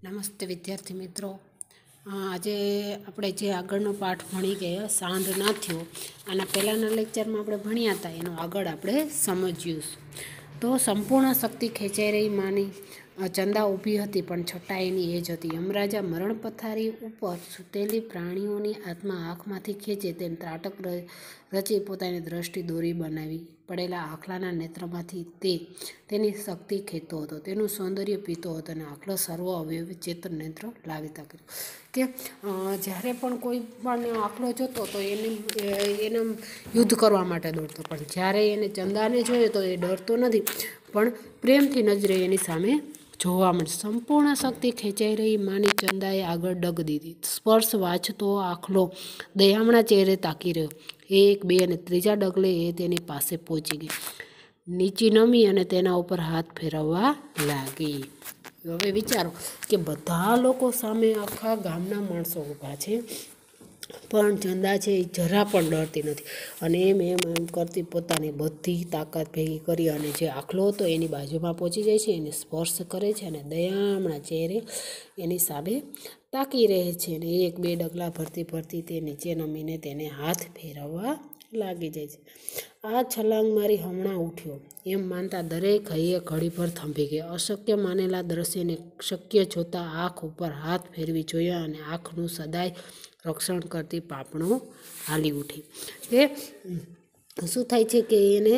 નમસ્તે વિદ્યાર્થી મિત્રો, આજે આપણે જે આગળનો પાઠ ભણી ગયા સાંઢ ના થયો, આના પહેલાંના લેક્ચરમાં આપણે ભણ્યા હતા, એનો આગળ આપણે સમજ્યું. તો સંપૂર્ણ શક્તિ ખેંચાઈ રહી માની ચંદા ઊભી હતી, પણ છઠ્ઠા એની એ જ હતી. યમરાજા મરણ પથારી ઉપર સૂતેલી પ્રાણીઓની આત્મા આંખમાંથી ખેંચે તેમ ત્રાટક રચી પોતાની દ્રષ્ટિ દોરી બનાવી પડેલા આખલાના નેત્રમાંથી તેની શક્તિ ખેંચતો હતો, તેનું સૌંદર્ય પીતો હતો, અને આખલો સર્વ અવયવી ચેતન નેત્ર લાવીતા કર્યું કે જ્યારે પણ કોઈ પણ આખલો જતો તો એને યુદ્ધ કરવા માટે દોડતો, પણ જ્યારે એને ચંદાને જોયો તો એ ડરતો નથી, પણ પ્રેમથી નજરે એની સામે જોવા મળે. સંપૂર્ણ શક્તિ ખેંચાઈ રહી માની ચંદાએ આગળ ડગ દીધી. સ્પર્શ વાંચતો આખલો દયામણા ચહેરે તાકી રહ્યો. 1, 2 અને ત્રીજા ડગલે એ તેની પાસે પહોંચી ગઈ, નીચી નમી અને તેના ઉપર હાથ ફેરવવા લાગી. હવે વિચારો કે બધા લોકો સામે આખા ગામના માણસો ઊભા છે, પણ ચંદા છે એ જરા પણ ડરતી નથી, અને એમ કરતી પોતાની બધી તાકાત ભેગી કરી અને જે આખલો હતો એની બાજુમાં પહોંચી જાય છે, એને સ્પર્શ કરે છે અને દયામણા ચહેરે એની સામે તાકી રહે છે. અને 1, 2 ડગલા ભરતી તે નીચે નમીને તેને હાથ ફેરવવા લાગી જાય છે. આ છલાંગ મારી હમણાં ઉઠ્યો એમ માનતા દરેક હૈયે ઘડીભર થંભી ગયા. અશક્ય માનેલા દ્રશ્યને શક્ય જોતા આંખ ઉપર હાથ ફેરવી જોયા, અને આંખનું સદાય રક્ષણ કરતી પાંપણો હાલી ઉઠી. કે શું થાય છે કે એને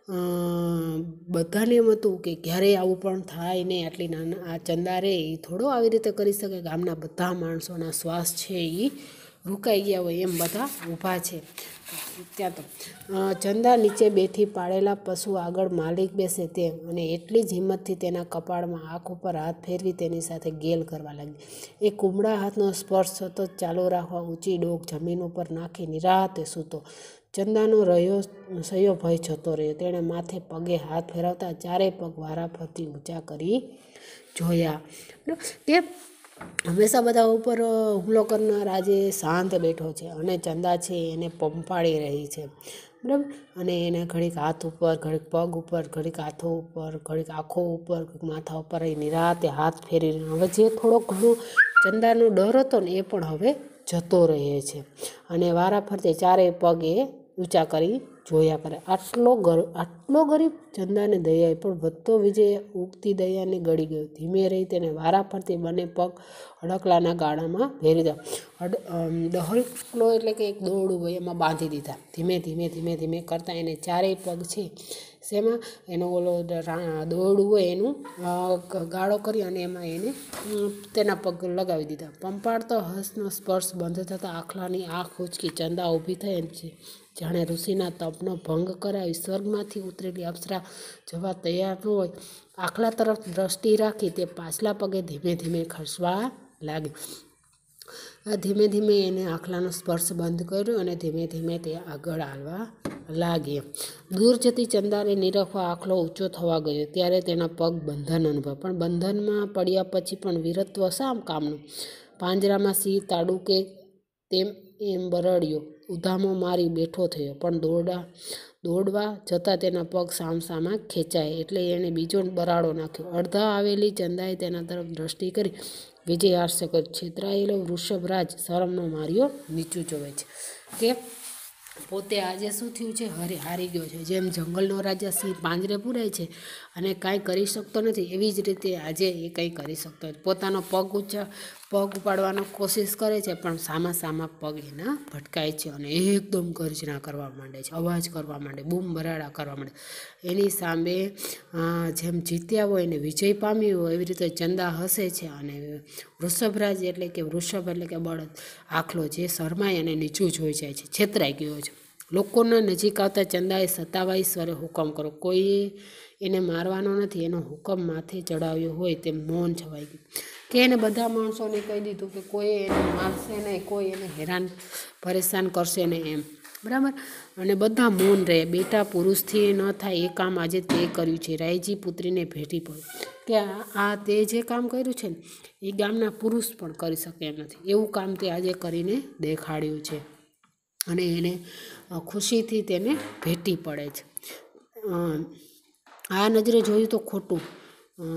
બધાને એમ હતું કે ક્યારેય આવું પણ થાય નહીં, આટલી નાના આ ચંદા રે એ થોડો આવી રીતે કરી શકે. ગામના બધા માણસોના શ્વાસ છે એ રોકાઈ ગયા હોય એમ બધા ઊભા છે ત્યાં. તો ચંદા નીચે બેઠી પાળેલા પશુ આગળ માલિક બેસે તેમ, અને એટલી જ હિંમતથી તેના કપાળમાં આંખ ઉપર હાથ ફેરવી તેની સાથે ગેલ કરવા લાગી. એ કુમળા હાથનો સ્પર્શ સતત ચાલુ રાખવા ઊંચી ડોક જમીન ઉપર નાખી નિરાતે સૂતો. ચંદાનો સહયો ભય જતો રહ્યો. તેણે માથે પગે હાથ ફેરવતા ચારેય પગ વારા ફરતી ઊંચા કરી જોયા. કે હંમેશા બધા ઉપર હુમલો કરનાર આજે શાંત બેઠો છે, અને ચંદા છે એને પંપાળી રહી છે, બરાબર. અને એને ઘડીક હાથ ઉપર, ઘડીક પગ ઉપર, ઘડીક હાથો ઉપર, ઘડીક આંખો ઉપર, ઘડીક માથા ઉપર એ નિરાતે હાથ ફેરી. હવે જે થોડો ઘણો ચંદાનો ડર હતો ને એ પણ હવે જતો રહે છે, અને વારા ફરતે ચારેય પગ એ ઊંચા કરી જોયા કરે. આટલો ગરીબ ચંદાને દયાએ પણ વધતો વિજય ઉગતી દયાને ગળી ગયો. ધીમે રહી તેને વારા ફરતી બંને પગ અડકલાના ગાળામાં ભેરી દીધા. ડહકલો એટલે કે એક દોરડું હોય એમાં બાંધી દીધા. ધીમે કરતાં એને ચારેય પગ છે શેમાં એનો ઓલો દોરડું હોય એનું ગાળો કરી અને એમાં એને તેના પગ લગાવી દીધા. પંપાળતો હસનો સ્પર્શ બંધ થતાં આખલાની આંખ ઉચકી ચંદા ઊભી થઈ છે, જાણે ઋષિના તપનો ભંગ કરાવી સ્વર્ગમાંથી ઉતરેલી અપ્સરા જવા તૈયાર ન હોય. આખલા તરફ દ્રષ્ટિ રાખી તે પાછલા પગે ધીમે ખસવા લાગી. ધીમે એને આખલાનો સ્પર્શ બંધ કર્યો, અને ધીમે તે આગળ આવવા લાગી. દૂર જતી ચંદાને નિરખવા આખલો ઊંચો થવા ગયો ત્યારે તેના પગ બંધન અનુભવ, પણ બંધનમાં પડ્યા પછી પણ વીરત્વ શા કામનું? પાંજરામાં સિંહ તાડુકે તેમ એમ બરડ્યો ઉધામો મારી બેઠો થયો, પણ દોડવા જતાં તેના પગ સામસામા ખેંચાય એટલે એણે બીજો બરાડો નાખ્યો. અડધા આવેલી ચંદાએ તેના તરફ દ્રષ્ટિ કરી વિજય હાસ્ય કર્યું. છેતરાયેલો વૃષભરાજ શરમનો માર્યો નીચું જોવે છે, કે પોતે આજે શું થયું છે, હારી ગયો છે. જેમ જંગલનો રાજા સિંહ પાંજરે પૂરાય છે અને કાંઈ કરી શકતો નથી, એવી જ રીતે આજે એ કંઈ કરી શકતો નથી. પોતાનો પગ ઉપાડવાનો કોશિશ કરે છે, પણ સામા પગ એના ભટકાય છે, અને એકદમ ગર્જના કરવા માંડે છે, અવાજ કરવા માંડે, બૂમ બરાડા કરવા માંડે. એની સામે જેમ જીત્યા હોય ને વિજય પામ્યું હોય એવી રીતે ચંદા હસે છે, અને વૃષભરાજ એટલે કે બળદ આખલો જે શરમાય અને નીચું જોઈ જાય છે, છેતરાઈ ગયો છે. લોકોના નજીક આવતા ચંદાએ સતાવાઈ સ્વરે હુકમ કરો. કોઈએ એને મારવાનો નથી, એનો હુકમ માથે ચડાવ્યો હોય તેમ મૌન છવાઈ ગયું. કે એને બધા માણસોને કહી દીધું કે કોઈ એને મારશે નહીં, કોઈ એને હેરાન પરેશાન કરશે નહીં એમ, બરાબર. અને બધા મૌન રહે. બેટા પુરુષથી ન થાય એ કામ આજે તે કર્યું છે. રાયજી પુત્રીને ભેટી પડ્યું કે આ તે જે કામ કર્યું છે ને એ ગામના પુરુષ પણ કરી શકે એમ નથી, એવું કામ તે આજે કરીને દેખાડ્યું છે, અને એને ખુશીથી તેને ભેટી પડે છે. આ નજરે જોયું તો ખોટું,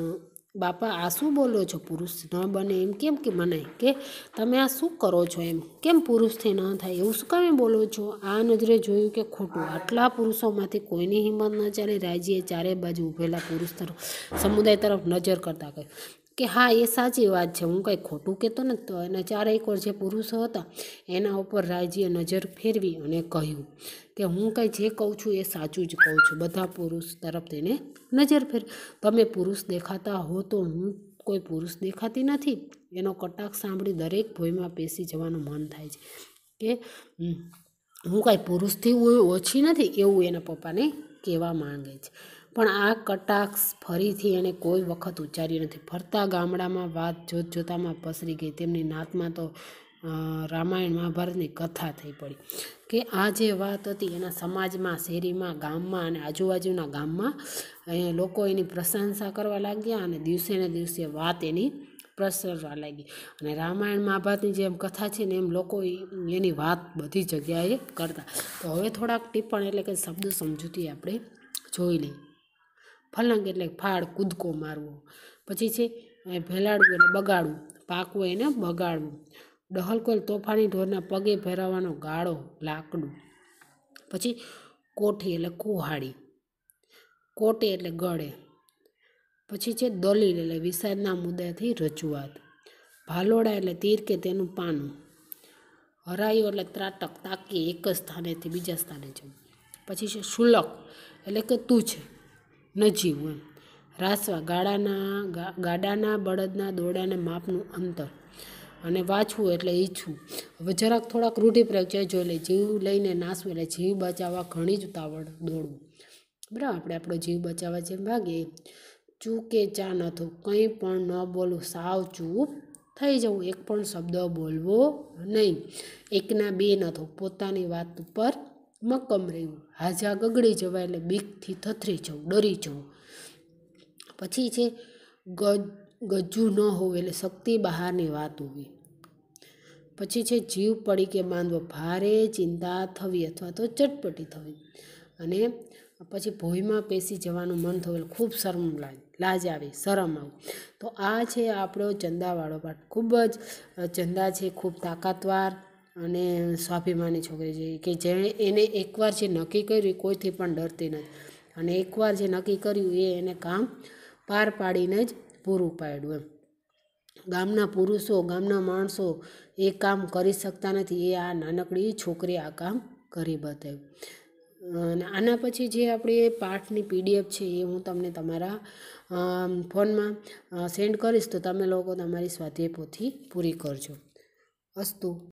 બાપા આ શું બોલો છો, પુરુષ ન બને એમ કેમ કે મનાય, કે તમે આ શું કરો છો, એમ કેમ પુરુષથી ન થાય, એવું શું કામે બોલો છો? આ નજરે જોયું કે ખોટું. આટલા પુરુષોમાંથી કોઈની હિંમત ન ચાલી. રાજીએ ચારે બાજુ ઊભેલા પુરુષ તરફ, સમુદાય તરફ નજર કરતા કહ્યું કે હા, એ સાચી વાત છે, હું કંઈ ખોટું કહેતો નથી. તો એના ચારેય કોર જે પુરુષો હતા એના ઉપર રાજીએ નજર ફેરવી અને કહ્યું કે હું કંઈ જે કહું છું એ સાચું જ કહું છું. બધા પુરુષ તરફ તેને નજર ફેરવી. તમે પુરુષ દેખાતા હો તો હું કોઈ પુરુષ દેખાતી નથી. એનો કટાક્ષ સાંભળી દરેક ભોયમાં પેસી જવાનું મન થાય છે કે હું કાંઈ પુરુષથી ઓછી નથી, એવું એના પપ્પાને કહેવા માંગે છે. પણ આ કટાક્ષ ફરીથી એણે કોઈ વખત ઉચ્ચાર્યું નથી. ફરતા ગામડામાં વાત જોતજોતામાં પસરી ગઈ. તેમની નાતમાં તો રામાયણ મહાભારતની કથા થઈ પડી કે આ જે વાત હતી એના સમાજમાં, શેરીમાં, ગામમાં અને આજુબાજુના ગામમાં લોકો એની પ્રશંસા કરવા લાગ્યા અને દિવસે ને દિવસે વાત એની પ્રસરવા લાગી. અને રામાયણ મહાભારતની જેમ કથા છે ને એમ લોકો એની વાત બધી જગ્યાએ કરતા. તો હવે થોડાક ટિપ્પણ એટલે કે શબ્દ સમજૂતી આપણે જોઈ લઈએ. ફલંગ એટલે ફાળ, કૂદકો મારવો. પછી છે ભેલાડવું એટલે બગાડવું, પાકવું એને બગાડવું. ડહલકોલ તોફાની ઢોરના પગે ભેરવવાનો ગાળો, લાકડું. પછી કોઠી એટલે કુહાડી, કોટે એટલે ગળે. પછી છે દલીલ એટલે વિષાદના મુદ્દાથી રજૂઆત. ભાલોડા એટલે તીર કે તેનું પાનું. હરાયો એટલે ત્રાટક, તાકી એક જ સ્થાનેથી બીજા સ્થાને જવું. પછી છે શુલક એટલે કે તુચ્છ, નજીવું એમ. રાસવા ગાડાના બળદના દોડાને માપનું અંતર. અને વાંચવું એટલે ઈચ્છવું. હવે જરાક થોડાક રૂઢિપ્રયોગ છે, જોઈ લે. જીવ લઈને નાસવું એટલે જીવ બચાવવા ઘણી જ ઉતાવળ દોડવું. બરાબર, આપણે આપણો જીવ બચાવવા જેમ ભાગીએ. ચૂ કે ચા નથો, કંઈ પણ ન બોલવું, સાવ ચૂપ થઈ જવું. એક પણ શબ્દ બોલવો નહીં. એકના બે નથો, પોતાની વાત ઉપર મક્કમ રહેવું. હાજા ગગડી જવાય એટલે બીકથી થથરી જવું, ડરી જવું. પછી છે ગજ્જુ ન હોવું એટલે શક્તિ બહારની વાત હોવી. પછી છે જીવ પડીકે બાંધવો, ભારે ચિંતા થવી અથવા તો ચટપટી થવી. અને પછી ભોયમાં પેસી જવાનું મન થયું, ખૂબ શરમ લાજ આવી, શરમ આવી. તો આ છે આપણો ચંદાવાળો પાઠ. ખૂબ જ ચંદા છે ખૂબ તાકાતવાર અને સ્વાભિમાની છોકરી છે કે જેણે એને એકવાર જે નક્કી કર્યું એ કોઈથી પણ ડરતી નથી. અને એકવાર જે નક્કી કર્યું એ એને કામ પાર પાડીને જ પૂરું પાડ્યું એમ. ગામના પુરુષો, ગામના માણસો એ કામ કરી શકતા નથી, એ આ નાનકડી છોકરી આ કામ કરી બતાવ્યું. અને આના પછી જે આપણી પાઠની PDF છે એ હું તમને તમારા ફોનમાં સેન્ડ કરીશ, તો તમે લોકો તમારી સ્વાધ્યાય પોથી પૂરી કરજો. અસ્તુ.